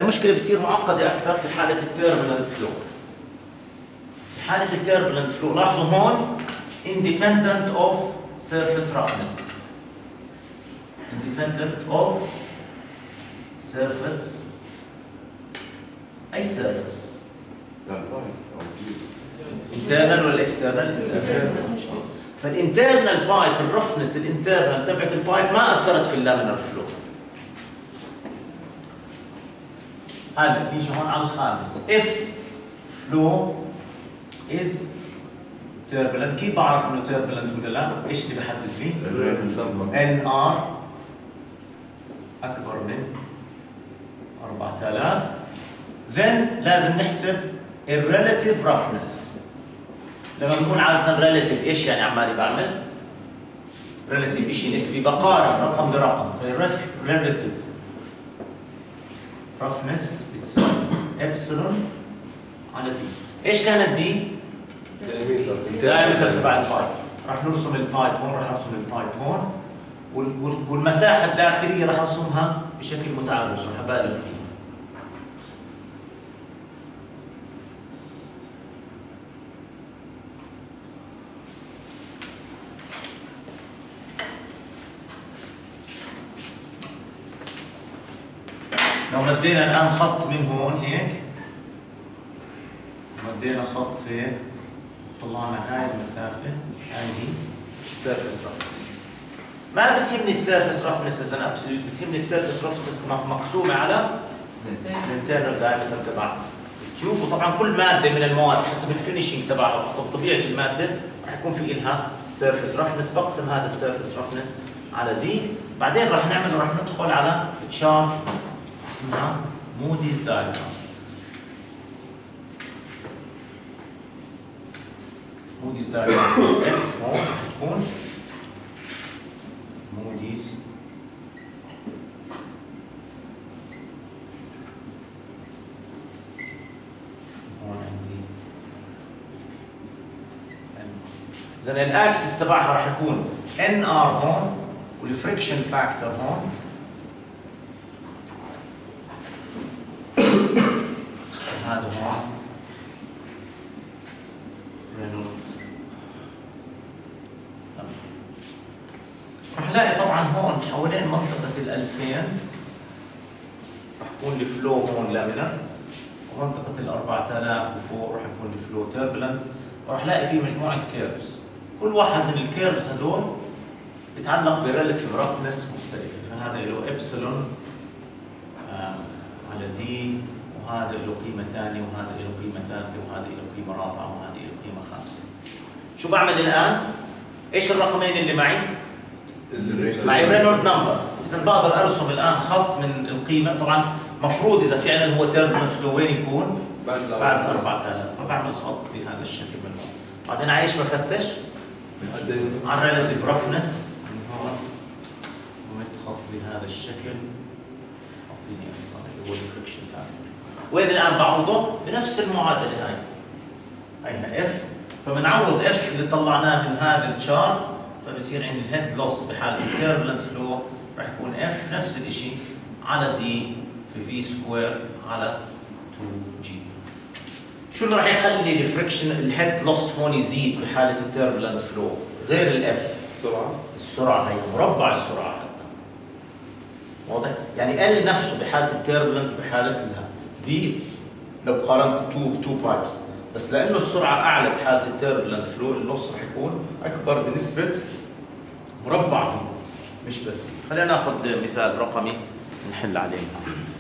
المشكله بتصير معقده اكثر في حاله التيربلنت فلو. في حاله التيربلنت فلو لاحظوا هون independent of surface roughness. independent of surface. اي surface؟ internal ولا external؟ فالانترنال بايب الرفنس الانترنال تبعت البايب ما اثرت في اللامينر فلو. هلا نيجي هون عاوز خامس if flow is turbulent. كيف بعرف انه turbulent ولا لا؟ ايش اللي بحدد فيه؟ NR اكبر من 4000 then لازم نحسب الريلاتيف roughness. لما بنقول عادة relative ايش يعني عمالي بعمل؟ relative شيء نسبي بقارن رقم برقم. relative roughness بتساوي ابسلون على دي. ايش كانت دي؟ الدايمتر تبع البايب. راح نرسم البايب هون، راح ارسم البايب هون، والمساحة الداخلية راح ارسمها بشكل متعرج، راح ابالغ فيه. لو مدينا الآن خط من هون هيك، مدينا خط هيك، طلعنا هاي المسافة، هاي هي السيرفيس رفنس. ما بتهمني السيرفيس رفنس از ان ابسوليوت، بتهمني السيرفيس رفنس مقسومة على الانترنال دايمتر تبع التيوب. وطبعا كل مادة من المواد حسب الفينشينج تبعها وحسب طبيعة المادة راح يكون في إلها سيرفيس رفنس. بقسم هذا السيرفيس رفنس على دي، بعدين راح نعمل راح ندخل على تشارت اسمها موديز دايجرام. موديز دايجرام اف هون تكون موديز هون عندي. اذا الاكسس تبعها راح يكون ان ار هون والفريكشن فاكتور هون، هذا هون رينولدز. راح نلاقي طبعا هون حوالين منطقة ال 2000 راح يكون الفلو هون لامينر، ومنطقة ال 4000 وفوق راح يكون الفلو تيربلنت، وراح نلاقي فيه مجموعة كيرفز. كل واحد من الكيرفز هدول بيتعلق بريلاتيف رفنس مختلفة، فهذا له ابسلون على دي، وهذا له قيمة ثانية، وهذا له قيمة ثالثة، وهذا له قيمة رابعة، وهذا له قيمة خامسة. شو بعمل الآن؟ إيش الرقمين اللي معي؟ معي رينولد نمبر. إذا بقدر أرسم الآن خط من القيمة. طبعا مفروض إذا فعلا هو تيربلنت فلو وين يكون؟ بعد 4000، فبعمل خط بهذا الشكل من هون. بعدين على إيش بفتش؟ على الريلاتيف رفنس من هون، ومد خط بهذا الشكل، أعطيني اف اللي هو الفريكشن فاكتور. وين الآن بعوضه؟ بنفس المعادلة هاي. هينا اف، فبنعوض اف اللي طلعناه من هذا الشارت، فبصير عندي الهيد لوس بحالة التيربلنت فلو راح يكون اف نفس الشيء على دي في في سكوير على 2 جي. شو اللي راح يخلي الفريكشن الهيد لوس هون يزيد بحالة التيربلنت فلو غير الاف؟ السرعة هي مربع السرعة حتى. واضح؟ يعني ال نفسه بحالة التيربلنت وبحالة الها دي لو قارنت تو بايبس، بس لانه السرعه اعلى بحاله التيربلنت فلو اللوس رح يكون اكبر بنسبه مربع فيه مش بس. خلينا ناخذ مثال رقمي نحل عليه.